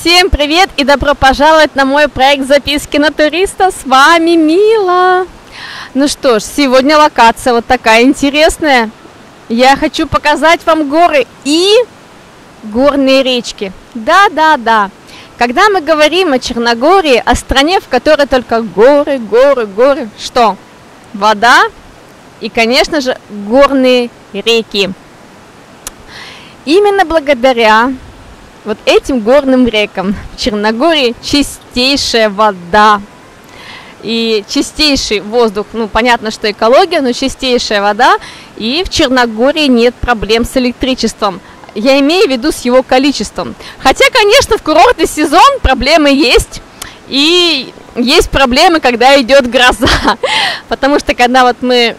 Всем привет и добро пожаловать на мой проект «Записки на туриста». С вами Мила. Ну что ж, сегодня локация вот такая интересная. Я хочу показать вам горы и горные речки. Да. Когда мы говорим о Черногории, о стране, в которой только горы, что? Вода и, конечно же, горные реки. Именно благодаря вот этим горным рекам в Черногории чистейшая вода и чистейший воздух. Ну, понятно, что экология, но чистейшая вода. И в Черногории нет проблем с электричеством. Я имею в виду с его количеством. Хотя, конечно, в курортный сезон проблемы есть. И есть проблемы, когда идет гроза. Потому что когда вот мы...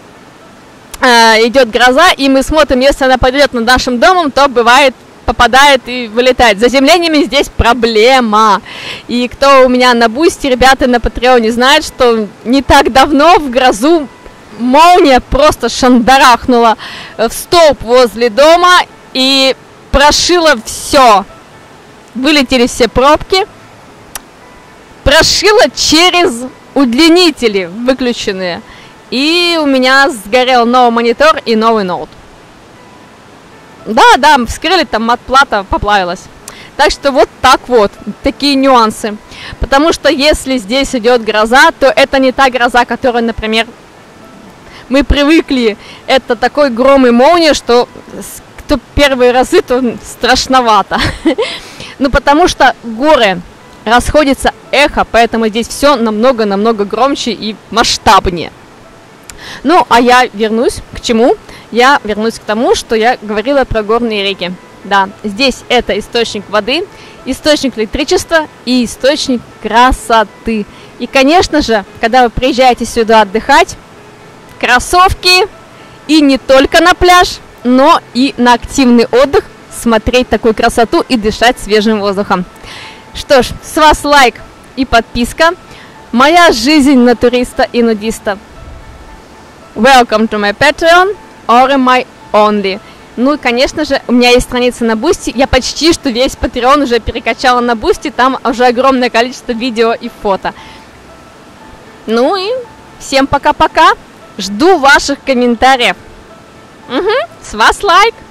идет гроза, и мы смотрим, если она пойдет над нашим домом, то бывает попадает и вылетает. С заземлениями здесь проблема. И кто у меня на Бусти, ребята на Патреоне знают, что не так давно в грозу молния просто шандарахнула в столб возле дома и прошила все. Вылетели все пробки, прошила через удлинители выключенные. И у меня сгорел новый монитор и новый ноут. Да, вскрыли, там матплата поплавилась. Так что вот так вот, такие нюансы. Потому что если здесь идет гроза, то это не та гроза, которая, например, мы привыкли. Это такой гром и молния, что кто первые разы, то страшновато. Ну, потому что горы расходятся эхо, поэтому здесь все намного громче и масштабнее. Ну, а я вернусь к чему? Я вернусь к тому, что я говорила про горные реки. Да, здесь это источник воды, источник электричества и источник красоты. И, конечно же, когда вы приезжаете сюда отдыхать, кроссовки и не только на пляж, но и на активный отдых, смотреть такую красоту и дышать свежим воздухом. Что ж, с вас лайк и подписка. Моя жизнь на туриста и нудиста. Welcome to my Patreon or my only. Ну и, конечно же, у меня есть страница на Бусти. Я почти что весь Patreon уже перекачала на Бусти. Там уже огромное количество видео и фото. Ну и всем пока-пока. Жду ваших комментариев. С вас лайк.